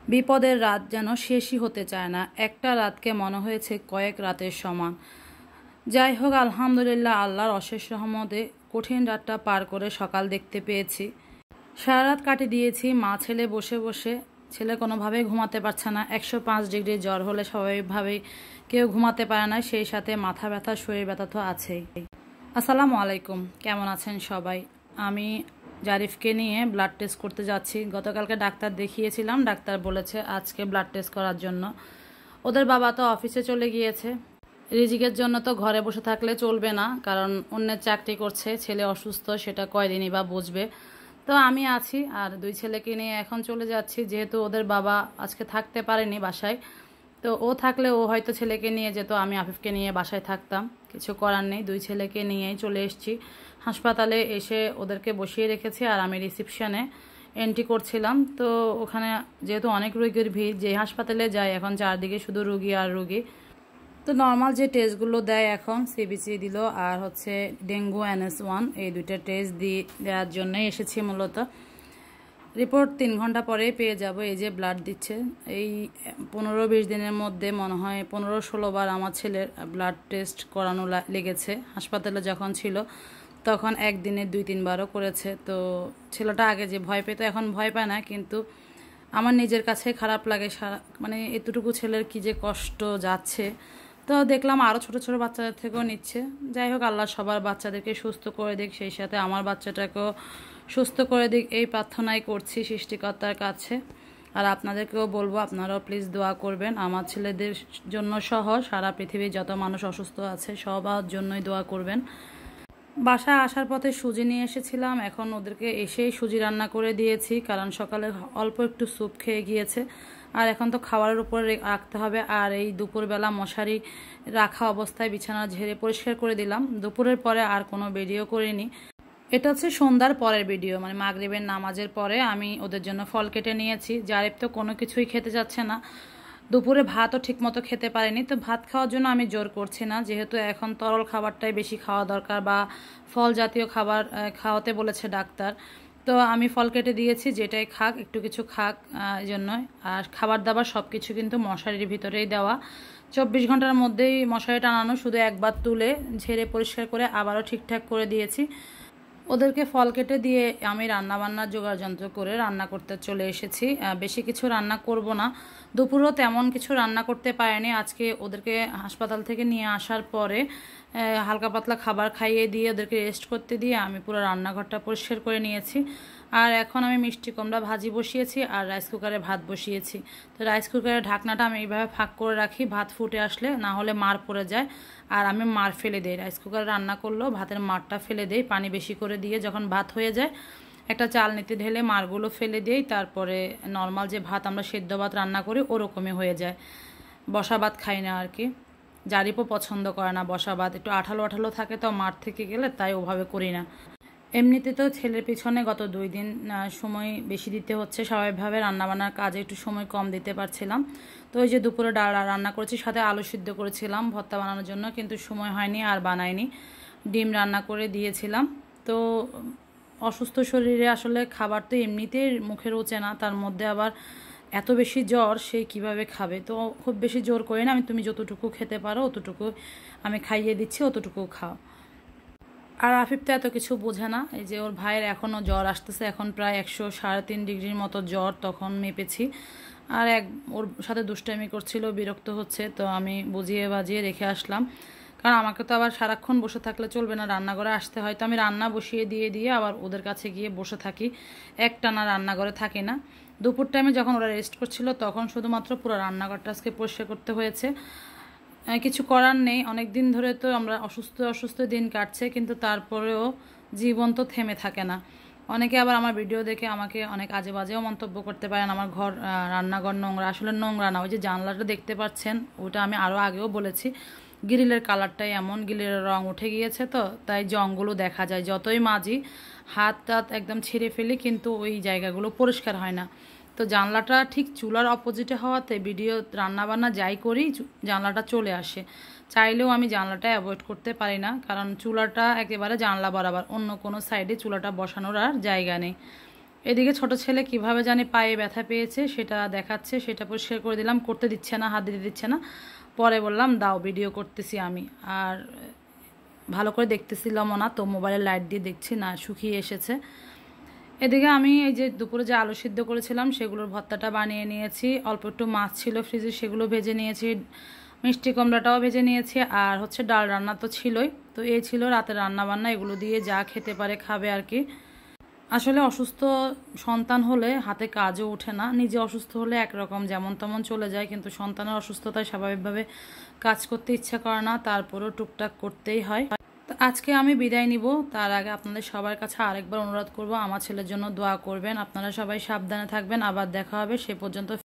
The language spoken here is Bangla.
বিপদের রাত যেন শেষই হতে চায় না। একটা রাতকে মনে হয়েছে কয়েক রাতের সমান। যাই হোক, আলহামদুলিল্লাহ, আল্লাহর অশেষ রহমতে কঠিন রাতটা পার করে সকাল দেখতে পেয়েছি। সারা রাত কাটিয়ে দিয়েছি মা ছেলে বসে বসে। ছেলে কোনোভাবেই ঘুমাতে পারছে না। 105 ডিগ্রি জ্বর হলে স্বাভাবিকভাবেই কেউ ঘুমাতে পারে না, সেই সাথে মাথা ব্যথা, শরীর ব্যথা তো আছেই। আসসালামু আলাইকুম, কেমন আছেন সবাই? আমি জারিফকে নিয়ে ব্লাড টেস্ট করতে যাচ্ছি। গতকালকে ডাক্তার দেখিয়েছিলাম, ডাক্তার বলেছে আজকে ব্লাড টেস্ট করার জন্য। ওদের বাবা তো অফিসে চলে গিয়েছে। রিজিকের জন্য তো ঘরে বসে থাকলে চলবে না, কারণ অন্যের চাকরি করছে, ছেলে অসুস্থ, সেটা কয়দিনই বা বুঝবে। তো আমি আছি আর দুই ছেলেকে নিয়ে এখন চলে যাচ্ছি, যেহেতু ওদের বাবা আজকে থাকতে পারেনি বাসায়। তো ও থাকলে ও হয়তো ছেলেকে নিয়ে যেত, আমি আফিফকে নিয়ে বাসায় থাকতাম। কিছু করার নেই, দুই ছেলেকে নিয়েই চলে এসেছি। হাসপাতালে এসে ওদেরকে বসিয়ে রেখেছি আর আমি রিসেপশনে এন্ট্রি করছিলাম। তো ওখানে যেহেতু অনেক রোগীর ভিড়, যে হাসপাতালে যায় এখন চারদিকে শুধু রুগী আর রুগী। তো নর্মাল যে টেস্টগুলো দেয় এখন, সিবিসি দিল আর হচ্ছে ডেঙ্গু NS1, এই দুইটা টেস্ট দেওয়ার জন্যই এসেছি মূলত। রিপোর্ট 3 ঘন্টা পরেই পেয়ে যাব। এই যে ব্লাড দিচ্ছে, এই 15-20 দিনের মধ্যে মনে হয় 15-16 বার আমার ছেলের ব্লাড টেস্ট করানো লেগেছে। হাসপাতালে যখন ছিল তখন একদিনে 2-3 বারও করেছে। তো ছেলেটা আগে যে ভয় পেত এখন ভয় পায় না, কিন্তু আমার নিজের কাছে খারাপ লাগে। মানে এতটুকু ছেলের কি যে কষ্ট যাচ্ছে। তো দেখলাম আরও ছোট ছোট বাচ্চাদের থেকেও নিচ্ছে। যাই হোক, আল্লাহ সবার বাচ্চাদেরকে সুস্থ করে দিক, সেই সাথে আমার বাচ্চাটাকেও সুস্থ করে দিক, এই প্রার্থনাই করছি সৃষ্টিকর্তার কাছে। আর আপনাদেরকেও বলবো আপনারাও প্লিজ দোয়া করবেন আমার ছেলেদের জন্য সহ সারা পৃথিবীর যত মানুষ অসুস্থ আছে সবার জন্যই দোয়া করবেন। বাসায় আসার পথে সুজি নিয়ে এসেছিলাম, এখন ওদেরকে এসেই সুজি রান্না করে দিয়েছি, কারণ সকালে অল্প একটু স্যুপ খেয়ে গিয়েছে আর এখন তো খাবারের উপরে রাখতে হবে। আর এই দুপুরবেলা মশারি রাখা অবস্থায় বিছানা ঝেড়ে পরিষ্কার করে দিলাম। দুপুরের পরে আর কোনো ভিডিও করিনি। এটা হচ্ছে সন্ধ্যার পরের ভিডিও, মানে মাগরিবের নামাজের পরে আমি ওদের জন্য ফল কেটে নিয়েছি। জারিফ তো কোনো কিছুই খেতে যাচ্ছে না, দুপুরে ভাতও ঠিকমতো খেতে পারেনি। তো ভাত খাওয়ার জন্য আমি জোর করছি না, যেহেতু এখন তরল খাবারটাই বেশি খাওয়া দরকার, বা ফল জাতীয় খাবার খাওয়াতে বলেছে ডাক্তার। তো আমি ফল কেটে দিয়েছি, যেটাই খাক একটু কিছু খাক, এই জন্যই। আর খাবার দাবার সব কিছু কিন্তু মশারির ভিতরেই দেওয়া। 24 ঘন্টার মধ্যেই মশারি টানানো, শুধু একবার তুলে ঝেড়ে পরিষ্কার করে আবারও ঠিকঠাক করে দিয়েছি। ওদেরকে ফল কেটে দিয়ে আমি রান্নাবান্নার জোগাড় যন্ত্র করে রান্না করতে চলে এসেছি। বেশি কিছু রান্না করব না, দুপুরও তেমন কিছু রান্না করতে পারিনি। আজকে ওদেরকে হাসপাতাল থেকে নিয়ে আসার পরে হালকা পাতলা খাবার খাইয়ে দিয়ে ওদেরকে রেস্ট করতে দিয়ে আমি পুরো রান্নাঘরটা পরিষ্কার করে নিয়েছি। আর এখন আমি মিষ্টি কুমড়া ভাজি বসিয়েছি আর রাইস কুকারে ভাত বসিয়েছি। তো রাইস কুকারের ঢাকনাটা আমি এইভাবে ফাঁক করে রাখি, ভাত ফুটে আসলে না হলে মার পড়ে যায়। আর আমি মার ফেলে দিই, রাইস কুকারে রান্না করলেও ভাতের মারটা ফেলে দিই, পানি বেশি করে দিয়ে যখন ভাত হয়ে যায় একটা চালনিতে ঢেলে মারগুলো ফেলে দিই। তারপরে নর্মাল যে ভাত আমরা সেদ্ধ ভাত রান্না করি ওরকমই হয়ে যায়। বসা ভাত খাই না আর কি, জারিপও পছন্দ করে না বসা ভাত, একটু আঠালো আঠালো থাকে তো মার থেকে গেলে, তাই ওভাবে করি না। এমনিতে তো ছেলের পিছনে গত 2 দিন সময় বেশি দিতে হচ্ছে, স্বাভাবিকভাবে রান্নাবান্নার কাজে একটু সময় কম দিতে পারছিলাম। তো ওই যে দুপুরে ডাল রান্না করেছি, সাথে আলু সিদ্ধ করেছিলাম ভর্তা বানানোর জন্য, কিন্তু সময় হয়নি আর বানাইনি। ডিম রান্না করে দিয়েছিলাম। তো অসুস্থ শরীরে আসলে খাবার তো এমনিতেই মুখে রোচে না, তার মধ্যে আবার এত বেশি জ্বর, সে কিভাবে খাবে? তো খুব বেশি জোর করি না আমি, তুমি যতটুকু খেতে পারো অতটুকু আমি খাইয়ে দিচ্ছি, অতটুকু খাও। আর আফিফ তো এত কিছু বোঝে না। এই যে ওর ভাইয়ের এখনও জ্বর আসতেছে, এখন প্রায় 103.5 ডিগ্রির মতো জ্বর, তখন মেপেছি। আর ওর সাথে দুষ্টামি করছিল, বিরক্ত হচ্ছে, তো আমি বুঝিয়ে বাজিয়ে রেখে আসলাম। কারণ আমাকে তো আবার সারাক্ষণ বসে থাকলে চলবে না, রান্নাঘরে আসতে হয়। তো আমি রান্না বসিয়ে দিয়ে আবার ওদের কাছে গিয়ে বসে থাকি, একটানা রান্নাঘরে থাকি না। দুপুর টাইমে যখন ওরা রেস্ট করছিল তখন শুধুমাত্র পুরো রান্নাঘরটা আজকে পরিষ্কার করতে হয়েছে। কিছু করার নেই, অনেক দিন ধরে তো আমরা অসুস্থ দিন কাটছে, কিন্তু তারপরেও জীবন তো থেমে থাকে না। অনেকে আবার আমার ভিডিও দেখে আমাকে অনেক আজে বাজেও মন্তব্য করতে পারেন, আমার ঘর রান্নাঘর নোংরা। আসলে নোংরা না, ওই যে জানলাটা দেখতে পাচ্ছেন ওটা আমি আরও আগেও বলেছি, গ্রিলের কালারটাই এমন, গ্রিলের রং উঠে গিয়েছে, তো তাই জংগুলো দেখা যায়। যতই মাজি হাত টাত একদম ছিঁড়ে ফেলি, কিন্তু ওই জায়গাগুলো পরিষ্কার হয় না। তো জানলাটা ঠিক চুলার অপোজিটে হওয়াতে ভিডিও রান্নাবান্না যাই করি জানলাটা চলে আসে। চাইলেও আমি জানলাটা অ্যাভয়েড করতে পারি না, কারণ চুলাটা একেবারে জানলা বরাবর, অন্য কোনো সাইডে চুলাটা বসানোর আর জায়গা নেই। এদিকে ছোট ছেলে কিভাবে জানি পায়ে ব্যথা পেয়েছে সেটা দেখাচ্ছে, সেটা পরিষ্কার করে দিলাম, করতে দিচ্ছে না, হাত দিতে দিচ্ছে না। পরে বললাম দাও ভিডিও করতেছি আমি। আর ভালো করে দেখতেছিলামও না, তো মোবাইলের লাইট দিয়ে দেখছি না শুকিয়ে এসেছে। এদিকে আমি এই যে দুপুরে যে আলু সিদ্ধ করেছিলাম সেগুলোর ভর্তাটা বানিয়ে নিয়েছি, অল্প একটু মাছ ছিল ফ্রিজে সেগুলো ভেজে নিয়েছি, মিষ্টি কুমড়াটাও ভেজে নিয়েছি, আর হচ্ছে ডাল রান্না তো ছিলই। তো এই ছিল রাতের রান্না বান্না, এগুলো দিয়ে যা খেতে পারে খাবে আর কি। আসলে অসুস্থ সন্তান হলে হাতে কাজও ওঠে না, নিজে অসুস্থ হলে একরকম যেমন তেমন চলে যায়, কিন্তু সন্তানের অসুস্থতায় স্বাভাবিকভাবে কাজ করতে ইচ্ছা করে না, তারপরেও টুকটাক করতেই হয়। তো আজকে আমি বিদায় নিব, তার আগে আপনাদের সবার কাছে আরেকবার অনুরোধ করব আমার ছেলের জন্য দোয়া করবেন। আপনারা সবাই সাবধানে থাকবেন, আবার দেখা হবে, সে পর্যন্ত